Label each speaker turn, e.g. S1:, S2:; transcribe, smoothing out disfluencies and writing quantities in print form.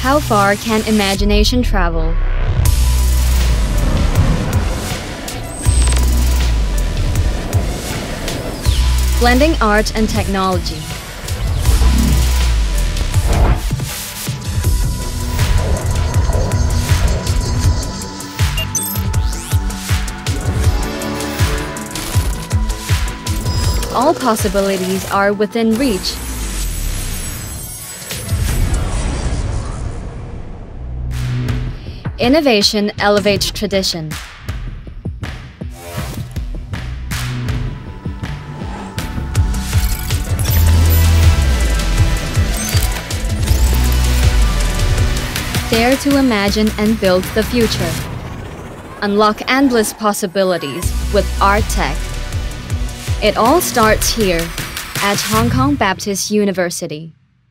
S1: How far can imagination travel? Blending art and technology. All possibilities are within reach. Innovation elevates tradition. Dare to imagine and build the future. Unlock endless possibilities with art tech. It all starts here at Hong Kong Baptist University.